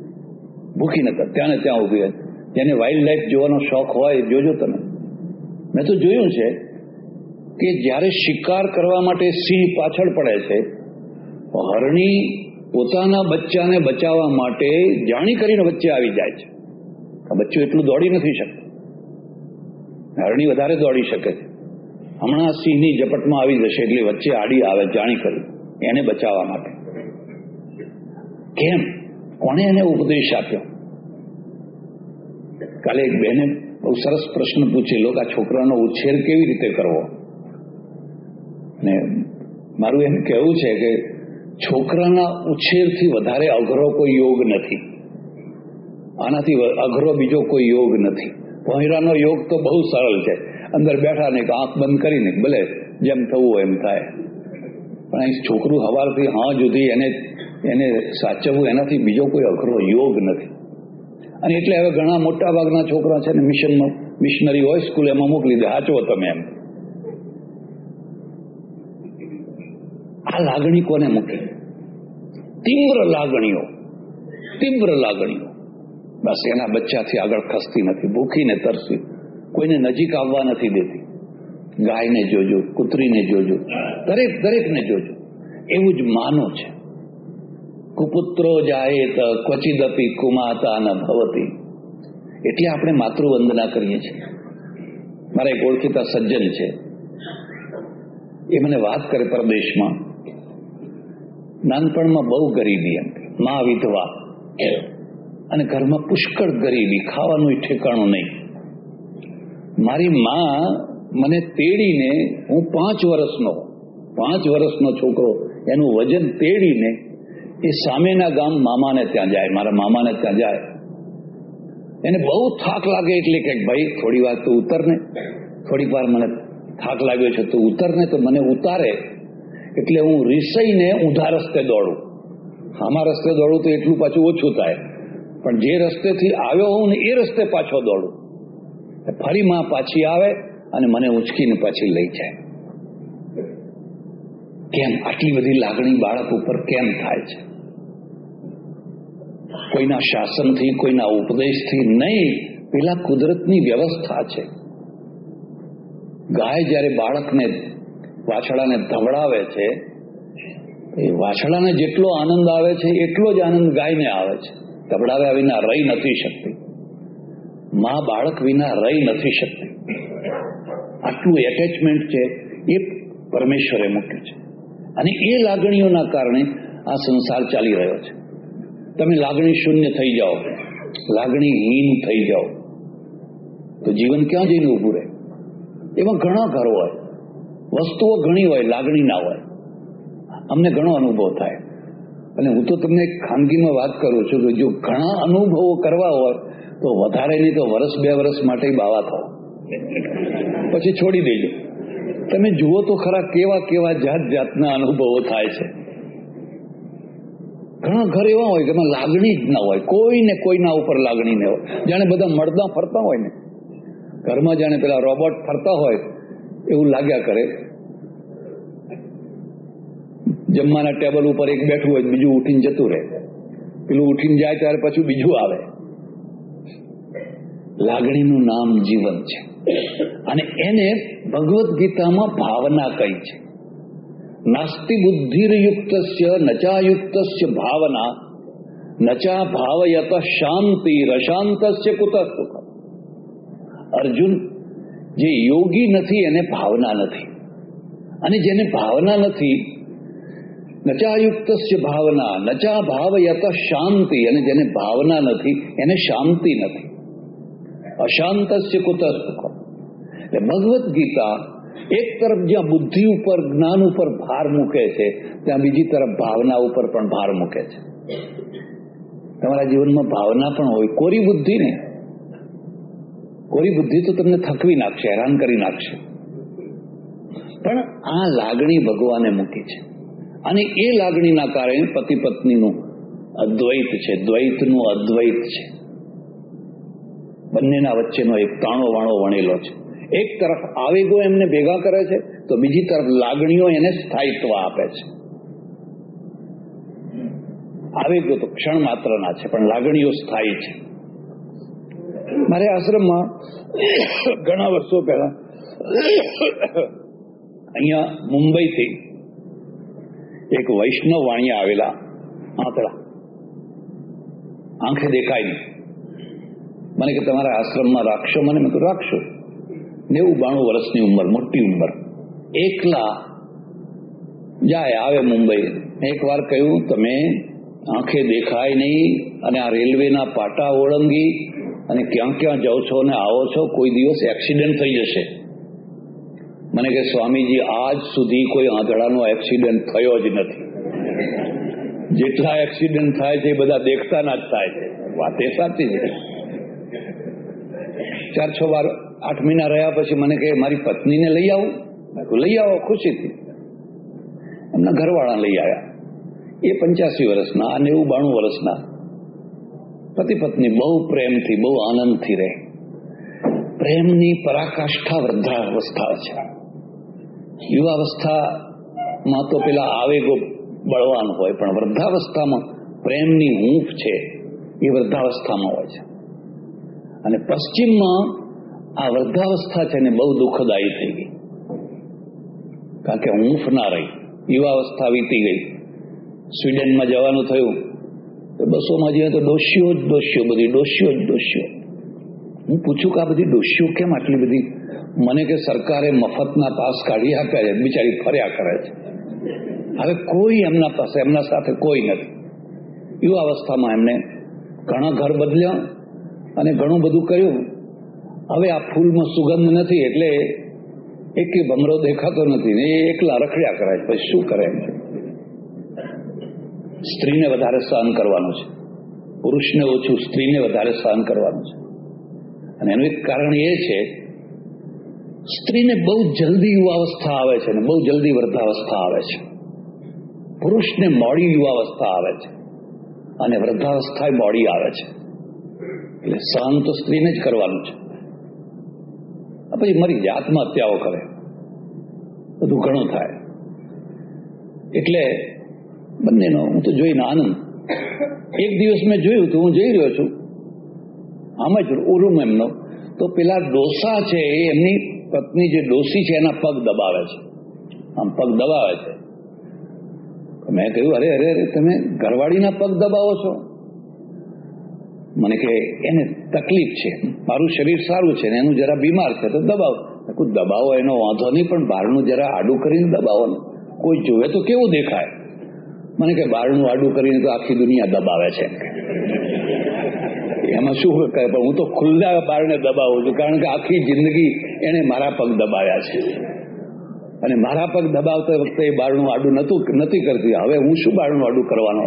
ભૂખીને ત્યાં ને ત્યાં ઉભી રહે છે. જેને વાઇલ્ડ લાઈફ જોવાનો શોખ હોય જોજો તમે. મેં તો જોયું છે કે જ્યારે શિકાર કરવા માટે સિંહ પાછળ પડે છે, હરણી પોતાના બચ્ચાને બચાવવા માટે જાણી કરીને વચ્ચે આવી જાય છે. આ બચ્ચું એટલું દોડી નથી શકતું, હરણી વધારે દોડી શકે છે. હમણાં સિંહની ઝપટમાં આવી જશે એટલે વચ્ચે આડી આવે જાણી કરી એને બચાવવા માટે. કેમ? કોણે એને ઉપદેશ આપ્યો? કાલે એક બહેને બહુ સરસ પ્રશ્ન પૂછેલો કે આ છોકરાનો ઉછેર કેવી રીતે કરવો. ને મારું એમ કહેવું છે કે છોકરાના ઉછેરથી વધારે અઘરો કોઈ યોગ નથી. આનાથી અઘરો બીજો કોઈ યોગ નથી. પહેરાનો યોગ તો બહુ સરળ છે. અંદર બેઠા ને આંખ બંધ કરીને ભલે જેમ થવું હોય એમ થાય. પણ અહીં છોકરું સવારથી હા સુધી એને સાચવવું એનાથી બીજો કોઈ અઘરો યોગ નથી. અને એટલે હવે ઘણા મોટા ભાગના છોકરા છે ને મિશનમાં મિશનરી હોય સ્કૂલ એમાં મોકલી દે, સાચવો તમે એમ. આ લાગણી કોને મૂકી? તીવ્ર લાગણીઓ બસ એના બચ્ચાથી આગળ ખસતી નથી. ભૂખીને તરસી કોઈને નજીક આવવા નથી દેતી. ગાયને જોજો, કૂતરીને જોજો, દરેકને જોજો. એવું જ માનો છે. કુપુત્રો જાયેત ક્વચિદપી કુમાતા ન ભવતી. એટલે આપણે માતૃવંદના કરીએ છીએ. મારા એક ઓળખીતા સજ્જન છે, એ મને વાત કરે પરદેશમાં નાનપણમાં બહુ ગરીબી, એમ મા વિધવા અને ઘરમાં પુષ્કળ ગરીબી, ખાવાનું ઠેકાણું નહીં. મારી મા મને તેડીને, હું 5 વર્ષનો છોકરો, એનું વજન તેડીને એ સામેના ગામ મામાને ત્યાં જાય, મારા મામાને ત્યાં જાય. એને બહુ થાક લાગે એટલે કે ભાઈ થોડી વાર તું ઉતર ને, થોડીક વાર મને થાક લાગ્યો છે તું ઉતર ને. તો મને ઉતારે એટલે હું રીસાઈને ઊંધા રસ્તે દોડું. આમાં રસ્તે દોડું તો એટલું પાછું ઓછું થાય, પણ જે રસ્તેથી આવ્યો હોઉં ને એ રસ્તે પાછો દોડું. ફરી માં પાછી આવે અને મને ઉંચકીને પાછી લઈ જાય. કેમ આટલી બધી લાગણી બાળક ઉપર કેમ થાય છે? કોઈના શાસનથી, કોઈના ઉપદેશથી નહીં, પેલા કુદરતની વ્યવસ્થા છે. ગાય જ્યારે બાળકને, વાછડાને ધવડાવે છે, એ વાછડાને જેટલો આનંદ આવે છે એટલો જ આનંદ ગાયને આવે છે. ધવડાવ્યા વિના રહી નથી શકતી. મા બાળક વિના રહી નથી શકતી. આટલું એટેચમેન્ટ છે એ પરમેશ્વરે મૂક્યું છે. અને એ લાગણીઓના કારણે આ સંસાર ચાલી રહ્યો છે. તમે લાગણી શૂન્ય થઈ જાઓ, લાગણીહીન થઈ જાઓ તો જીવન ક્યાં જઈને ઊભું રહે? એમાં ઘણા ઘરો હોય, વસ્તુઓ ઘણી હોય, લાગણી ના હોય. અમને ઘણો અનુભવ થાય. અને હું તો તમને ખાનગીમાં વાત કરું છું કે જો ઘણા અનુભવો કરવા હોય તો વધારે નહીં તો 1-2 વર્ષ માટે બાવા થાવ, પછી છોડી દેજો. તમે જુઓ તો ખરા કેવા કેવા જાતના અનુભવો થાય છે. ઘણા ઘર એવા હોય કે એમાં લાગણી જ ના હોય, કોઈને કોઈના ઉપર લાગણી ન હોય. જાણે બધા મળતા ફરતા હોય ને ઘરમાં, જાણે પેલા રોબોટ ફરતા હોય એવું લાગ્યા કરે. જમવાના ટેબલ ઉપર એક બેઠું હોય, બીજું ઉઠીને જતું રહે, પેલું ઉઠીને જાય ત્યારે પાછું બીજું આવે. લાગણીનું નામ જીવન છે. અને એને ભગવદ્ ગીતામાં ભાવના કહી છે. નાસ્તિ બુદ્ધિર્યુક્તસ્ય નચાયુક્તસ્ય ભાવના નચા ભાવયત શાંતિ રશાંતસ્ય કુતઃ સુખમ. અર્જુન, જે યોગી નથી એને ભાવના નથી, અને જેને ભાવના નથી, નચાયુક્તસ્ય ભાવના નચા ભાવયત શાંતિ, અને જેને ભાવના નથી એને શાંતિ નથી. અશાંતસ્ય કુતઃ સુખમ. એટલે ભગવદ્ ગીતા એક તરફ જ્યાં બુદ્ધિ ઉપર, જ્ઞાન ઉપર ભાર મૂકે છે, ત્યાં બીજી તરફ ભાવના ઉપર પણ ભાર મૂકે છે. તમારા જીવનમાં ભાવના પણ હોય. કોરી બુદ્ધિ ને, કોરી બુદ્ધિ તો તમને થકવી નાખશે, હેરાન કરી નાખશે. પણ આ લાગણી ભગવાને મૂકી છે. અને એ લાગણીના કારણે પતિ પત્નીનું અદ્વૈત છે, દ્વૈતનું અદ્વૈત છે. બંનેના વચ્ચેનો એક તાણો વાણો વણેલો છે. એક તરફ આવેગો એમને ભેગા કરે છે તો બીજી તરફ લાગણીઓ એને સ્થાયિત્વ આપે છે. આવેગો તો ક્ષણ માત્રના છે, પણ લાગણીઓ સ્થાયી છે. મારે આશ્રમમાં ઘણા વર્ષો પહેલા અહીંયા મુંબઈથી એક વૈષ્ણવ વાણિયા આવેલા, આંતળા, આંખે દેખાય નહીં. મને કે તમારા આશ્રમમાં રાખશો મને? મેં તો રાખશો. 90-92 વર્ષની ઉંમર, મોટી ઉંમર, એકલા જાય આવે મુંબઈ. એક વાર કહ્યું, તમે આંખે દેખાય નહીં અને આ રેલવેના પાટા ઓળંગી અને ક્યાં ક્યાં જાઓ છો અને આવો છો, કોઈ દિવસ એક્સિડન્ટ થઈ જશે. મને કે સ્વામીજી, આજ સુધી કોઈ આંધળાનો એક્સિડન્ટ થયો જ નથી. જેટલા એક્સિડન્ટ થાય છે એ બધા દેખતાના જ થાય છે. વાત એ સાચી છે. 4-6 વાર 8 મહિના રહ્યા પછી મને કહે, મારી પત્નીને લઈ આવું? લઈ આવો, ખુશીથી. એમના ઘરવાળા લઈ આવ્યા. એ 85 વર્ષના, આ 90-92 વર્ષના પતિ પત્ની બહુ પ્રેમથી, બહુ આનંદથી રહે. પ્રેમની પરાકાષ્ઠા વૃદ્ધાવસ્થા છે. યુવાવસ્થામાં તો પેલા આવેગો બળવાન હોય, પણ વૃદ્ધાવસ્થામાં પ્રેમની હૂંફ છે એ વૃદ્ધાવસ્થામાં હોય છે. અને પશ્ચિમમાં આ વૃદ્ધાવસ્થા છે ને બહુ દુઃખદાયી થઈ ગઈ, કારણ કે હૂંફ ના રહી. યુવાવસ્થા વીતી ગઈ. સ્વીડનમાં જવાનું થયું તો બસોમાં જઈએ તો ડોશીઓ જ ડોશીઓ, બધી ડોશીઓ જ ડોશીઓ. હું પૂછું કે આ બધી ડોશીઓ કેમ આટલી બધી? મને કે સરકારે મફતના પાસ કાઢી આપ્યા છે, બિચારી ફર્યા કરે છે. હવે કોઈ એમના પાસે, એમના સાથે કોઈ નથી. યુવાવસ્થામાં એમને ઘણા ઘર બદલ્યા અને ઘણું બધું કર્યું. હવે આ ફૂલમાં સુગંધ નથી એટલે એક ભમરો દેખાતો નથી ને એ એકલા રખડ્યા કરે છે. પછી શું કરે? સ્ત્રીને વધારે સહન કરવાનું છે, પુરુષને ઓછું, સ્ત્રીને વધારે સહન કરવાનું છે. અને એનું એક કારણ એ છે, સ્ત્રીને બહુ જલ્દી યુવાવસ્થા આવે છે ને બહુ જલ્દી વૃદ્ધાવસ્થા આવે છે. પુરુષને મોડી યુવાવસ્થા આવે છે અને વૃદ્ધાવસ્થા મોડી આવે છે. એટલે સહન તો સ્ત્રીને જ કરવાનું છે. પછી મરી જાય, આત્મહત્યાઓ કરે, બધું ઘણું થાય. એટલે બંનેનો હું તો જોઈને આનંદ. એક દિવસ મેં જોયું હતું, હું જઈ રહ્યો છું આમ જ રૂમ એમનો, તો પેલા ડોસા છે એ એમની પત્ની જે ડોસી છે એના પગ દબાવે છે, આમ પગ દબાવે છે. મેં કહ્યું, અરે અરે અરે, તમે ઘરવાળીના પગ દબાવો છો? મને કે એને તકલીફ છે, મારું શરીર સારું છે ને એનું જરા બીમાર છે તો દબાવો. દબાવો એનો વાંધો નહીં, પણ બહારનું જરા આડું કરીને દબાવો ને, કોઈ જોવે તો કેવું દેખાય. મને કે બહારનું આડું કરીને તો આખી દુનિયા દબાવે છે, એમાં શું કહે? પણ હું તો ખુલ્લા બહારને દબાવું છું, કારણ કે આખી જિંદગી એને મારા પગ દબાવ્યા છે અને મારા પગ દબાવતા વખતે એ બહારનું આડું નથી કરતી. હવે હું શું બહારનું આડું કરવાનો?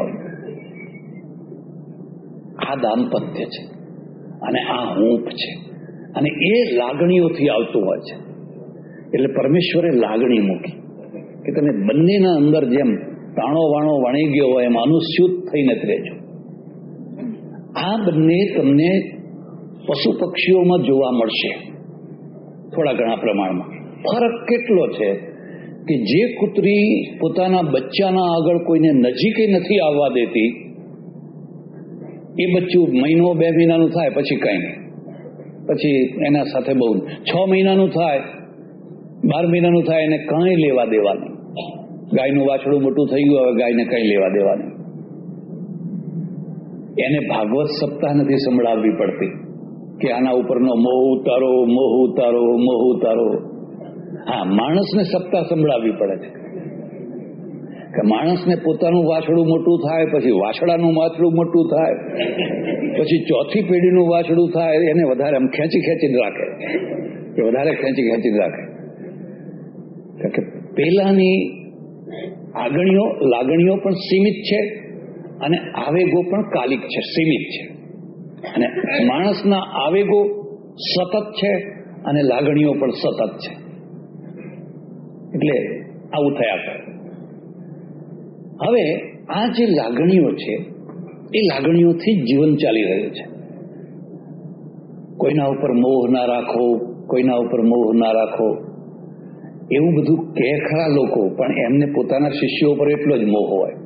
આ દાંપત્ય છે અને આ હૂંફ છે અને એ લાગણીઓથી આવતું હોય છે. એટલે પરમેશ્વરે લાગણી મૂકી કે તમે બંનેના અંદર જેમ તાણો વાણો વણી ગયો હોય એમ અનુસ્યુત થઈને જ રહેજો. આ બંને તમને પશુ પક્ષીઓમાં જોવા મળશે થોડા ઘણા પ્રમાણમાં. ફરક કેટલો છે કે જે કૂતરી પોતાના બચ્ચાના આગળ કોઈને નજીકે નથી આવવા દેતી, એ બચ્ચું 1 મહિનો 2 મહિનાનું થાય પછી કંઈ નહીં, પછી એના સાથે બહુ 6 મહિનાનું થાય, 12 મહિનાનું થાય, એને કંઈ લેવા દેવા નહીં. ગાયનું વાછડું મોટું થઈ ગયું, હવે ગાયને કંઈ લેવા દેવા નહીં. એને ભાગવત સપ્તાહ નથી સંભળાવવી પડતી કે આના ઉપરનો મોહ ઉતારો, મોહ ઉતારો, મોહ ઉતારો. હા, માણસને સપ્તાહ સંભળાવવી પડે છે કે માણસને પોતાનું વાછડું મોટું થાય, પછી વાછડાનું વાછડું મોટું થાય, પછી ચોથી પેઢીનું વાછડું થાય, એને વધારે આમ ખેંચીને રાખે, કે વધારે ખેંચીને રાખે. કે પેલાની લાગણીઓ પણ સીમિત છે અને આવેગો પણ કાલિક છે, સીમિત છે. અને માણસના આવેગો સતત છે અને લાગણીઓ પણ સતત છે. એટલે આવું થયા કરે. હવે આ જે લાગણીઓ છે એ લાગણીઓથી જ જીવન ચાલી રહ્યું છે. કોઈના ઉપર મોહ ના રાખો, કોઈના ઉપર મોહ ના રાખો, એવું બધું કહે ખરા લોકો, પણ એમને પોતાના શિષ્યો પર એટલો જ મોહ હોય.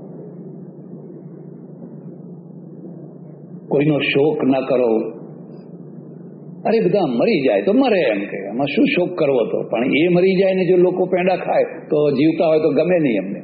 કોઈનો શોક ના કરો, અરે બધા મરી જાય તો મરે, એમ કે એમાં શું શોક કરવો તો. પણ એ મરી જાય ને જો લોકો પેંડા ખાય તો જીવતા હોય તો ગમે નહીં એમને.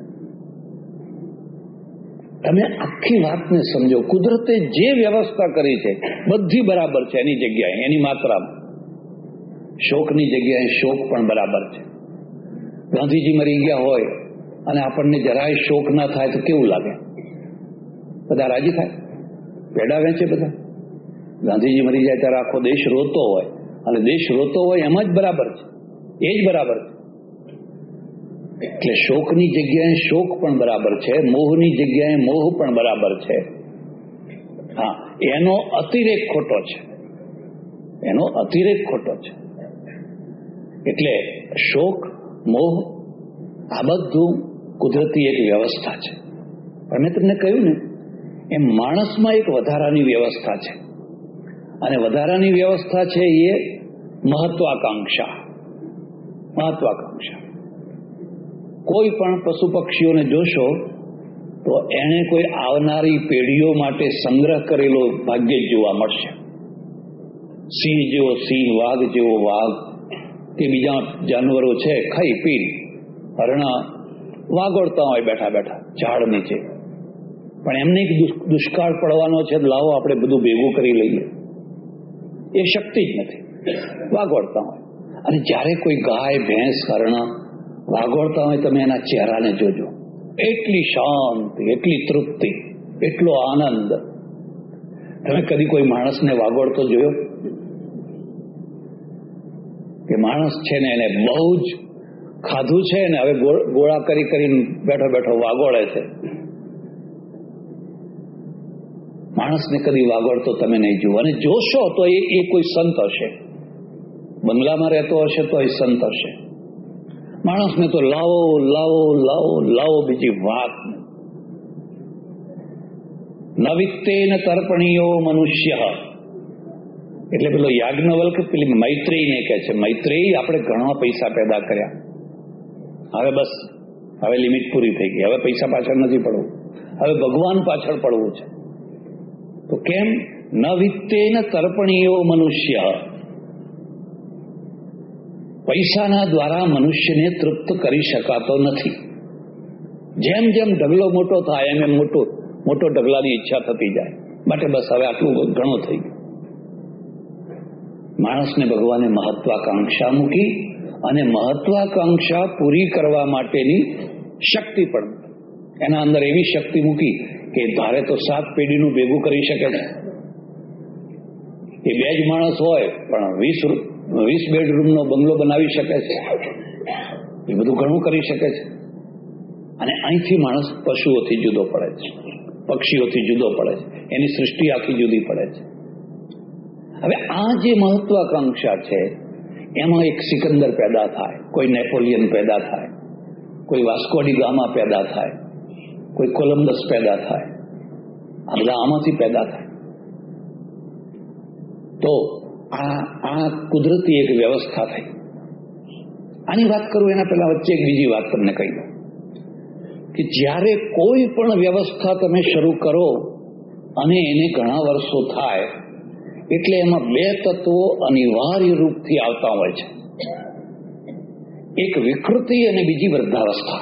તમે આખી વાતને સમજો. કુદરતે જે વ્યવસ્થા કરી છે બધી બરાબર છે એની જગ્યાએ, એની માત્રામાં. શોકની જગ્યાએ શોક પણ બરાબર છે. ગાંધીજી મરી ગયા હોય અને આપણને જરાય શોક ના થાય તો કેવું લાગે? બધા રાજી થાય, પેડા વેચે બધા. ગાંધીજી મરી જાય ત્યારે આખો દેશ રોતો હોય, અને દેશ રોતો હોય એમાં જ બરાબર છે, એ જ બરાબર છે. એટલે શોકની જગ્યાએ શોક પણ બરાબર છે, મોહની જગ્યાએ મોહ પણ બરાબર છે. હા, એનો અતિરેક ખોટો છે, એનો અતિરેક ખોટો છે. એટલે શોક, મોહ આ બધું કુદરતી એક વ્યવસ્થા છે. પણ મેં તમને કહ્યું ને એમ માણસમાં એક વધારાની વ્યવસ્થા છે, અને વધારાની વ્યવસ્થા છે એ મહત્વાકાંક્ષા. મહત્વાકાંક્ષા. કોઈ પણ પશુ પક્ષીઓને જોશો તો એને કોઈ આવનારી પેઢીઓ માટે સંગ્રહ કરેલો ભાગ્ય જ જોવા મળશે. સિંહ જેવો સિંહ, વાઘ જેવો વાઘ, કે બીજા જાનવરો છે ખાઈ પી, હરણા વાગોળતા હોય બેઠા બેઠા ઝાડ નીચે. પણ એમને એક દુષ્કાળ પડવાનો છે, લાવો આપણે બધું ભેગું કરી લઈએ. એ શક્તિ જ નથી, વાગોળતા હોય. અને જ્યારે કોઈ ગાય, ભેંસ, હરણા વાગોળતા હોય તમે એના ચહેરાને જોજો, એટલી શાંતિ, એટલી તૃપ્તિ, એટલો આનંદ. તમે કદી કોઈ માણસને વાગોળતો જોયો? કે માણસ છે ને એને બહુ જ ખાધું છે ને હવે ગોળા કરી કરીને બેઠો બેઠો વાગોળે છે. માણસને કદી વાગોળતો તમે નહીં જુઓ. અને જોશો તો એ કોઈ સંત હશે, બંગલામાં રહેતો હશે તો એ સંત હશે. માણસને તો લાવો લાવો લાવો લાવો, બીજી વાત ન વિત્તેન તર્પણીયો મનુષ્ય. એટલે પેલો યાજ્ઞવલ્ક પેલી મૈત્રેયને કહે છે, મૈત્રેય આપણે ઘણા પૈસા પેદા કર્યા, હવે બસ, હવે લિમિટ પૂરી થઈ ગઈ, હવે પૈસા પાછળ નથી પડવું, હવે ભગવાન પાછળ પડવું છે. તો કેમ? ન વિત્તેન તર્પણીયો મનુષ્ય. પૈસાના દ્વારા મનુષ્યને તૃપ્ત કરી શકાતો નથી. જેમ જેમ ઢગલો મોટો થાય એમ એમ મોટો ઢગલાની ઈચ્છા થતી જાય, માટે બસ હવે આટલું ઘણું થઈ ગયું. માણસને ભગવાને મહત્વાકાંક્ષા મૂકી, અને મહત્વાકાંક્ષા પૂરી કરવા માટેની શક્તિ પણ એના અંદર એવી શક્તિ મૂકી કે ધારે તો 7 પેઢીનું ભેગું કરી શકે છે. એ 2 જ માણસ હોય પણ 20 બેડરૂમનો બંગલો બનાવી શકે છે. એ બધું ઘણું કરી શકે છે. અને અહીંથી માણસ પશુઓથી જુદો પડે છે, પક્ષીઓથી જુદો પડે છે, એની સૃષ્ટિ આખી જુદી પડે છે. હવે આ જે મહત્વાકાંક્ષા છે એમાં એક સિકંદર પેદા થાય, કોઈ નેપોલિયન પેદા થાય, કોઈ વાસ્કો ડી ગામા પેદા થાય, કોઈ કોલમ્બસ પેદા થાય. આ બધા આમાંથી પેદા થાય. તો આ કુદરતી એક વ્યવસ્થા થઈ. આની વાત કરું એના પહેલા વચ્ચે એક બીજી વાત તમને કહી દઉં કે જ્યારે કોઈ પણ વ્યવસ્થા તમે શરૂ કરો અને એને ઘણા વર્ષો થાય એટલે એમાં 2 તત્વો અનિવાર્ય રૂપથી આવતા હોય છે. એક વિકૃતિ અને બીજી વૃદ્ધાવસ્થા.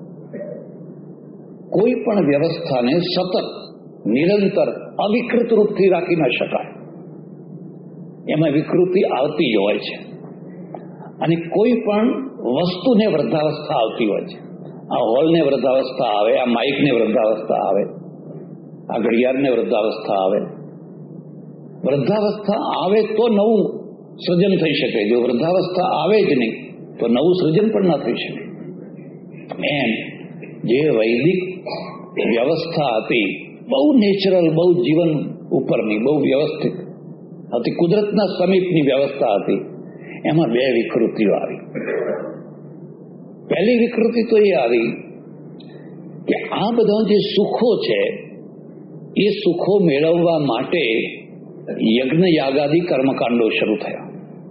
કોઈ પણ વ્યવસ્થાને સતત નિરંતર અવિકૃત રૂપથી રાખી ન શકાય. એમાં વિકૃતિ આવતી જ હોય છે. અને કોઈ પણ વસ્તુને વૃદ્ધાવસ્થા આવતી હોય છે. આ હોલને વૃદ્ધાવસ્થા આવે, આ માઇકને વૃદ્ધાવસ્થા આવે, આ ઘડિયાળને વૃદ્ધાવસ્થા આવે. વૃદ્ધાવસ્થા આવે તો નવું સર્જન થઈ શકે. જો વૃદ્ધાવસ્થા આવે જ નહીં તો નવું સર્જન પણ ના થઈ શકે. એમ જે વૈદિક વ્યવસ્થા હતી, બહુ નેચરલ, બહુ જીવન ઉપરની, બહુ વ્યવસ્થિત હતી, કુદરતના સમીપની વ્યવસ્થા હતી, એમાં 2 વિકૃતિઓ આવી. પહેલી વિકૃતિ તો એ આવી કે આ બધા જે સુખો છે એ સુખો મેળવવા માટે યજ્ઞ યાગાદી કર્મકાંડો શરૂ થયા.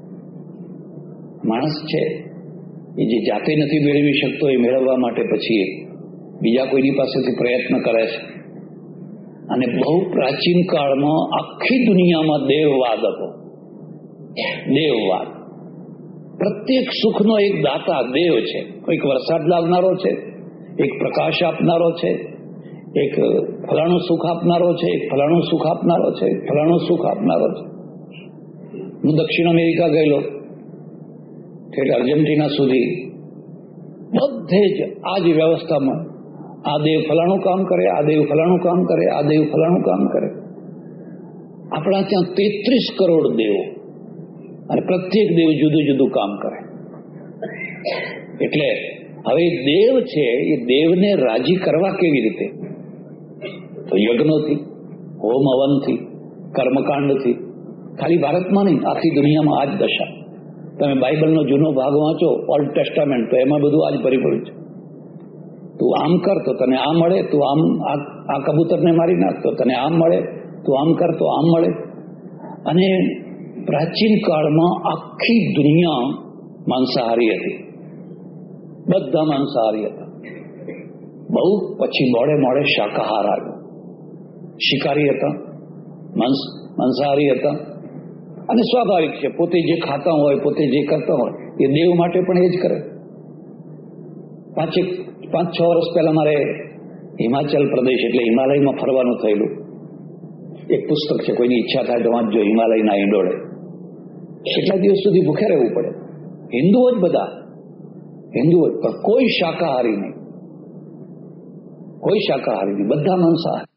માણસ છે એ જે જાતે નથી મેળવી શકતો એ મેળવવા માટે પછી બીજા કોઈની પાસેથી પ્રયત્ન કરે છે. અને બહુ પ્રાચીન કાળમાં આખી દુનિયામાં દેવવાદ હતો. દેવવાદ. પ્રત્યેક સુખનો એક દાતા દેવ છે. કોઈક વરસાદ લાવનારો છે, એક પ્રકાશ આપનારો છે, એક ફલાણું સુખ આપનારો છે, એક ફલાણું સુખ આપનારો છે, એક ફલાણું સુખ આપનારો છે. હું દક્ષિણ અમેરિકા ગયેલો, ઠેઠ અર્જેન્ટિના સુધી, બધે જ આ જ વ્યવસ્થામાં આ દેવ ફલાણું કામ કરે, આ દેવ ફલાણું કામ કરે, આ દેવ ફલાણું કામ કરે. આપણા ત્યાં 33 કરોડ દેવો અને પ્રત્યેક દેવ જુદું જુદું કામ કરે. એટલે હવે દેવ છે એ દેવને રાજી કરવા કેવી રીતે? તો યજ્ઞોથી, હોમ હવનથી, કર્મકાંડથી. ખાલી ભારતમાં નહીં, આખી દુનિયામાં આ જ દશા. તમે બાઇબલનો જૂનો ભાગ વાંચો, ઓલ્ડ ટેસ્ટામેન્ટ, તો એમાં બધું આ જ ભરી પડ્યું છે. તું આમ કર તો તને આ મળે, તું આમ આ કબૂતરને મારી નાખ તો તને આમ મળે, તું આમ કર તો આમ મળે. અને પ્રાચીન કાળમાં આખી દુનિયા માંસાહારી હતી, બધા માંસાહારી હતા. બહુ પછી મોડે મોડે શાકાહાર આવ્યો. શિકારી હતા, માંસાહારી હતા. અને સ્વાભાવિક છે, પોતે જે ખાતા હોય, પોતે જે કરતા હોય એ દેવ માટે પણ એ જ કરે. 5-6 વર્ષ પહેલા મારે હિમાચલ પ્રદેશ એટલે હિમાલયમાં ફરવાનું થયેલું. એક પુસ્તક છે, કોઈની ઈચ્છા થાય તો વાંચજો, હિમાલયના ઈંડોળે. કેટલા દિવસ સુધી ભૂખ્યા રહેવું પડે. હિન્દુઓ જ બધા, હિન્દુઓ જ, પણ કોઈ શાકાહારી નહીં, કોઈ શાકાહારી નહીં, બધા માંસાહારી.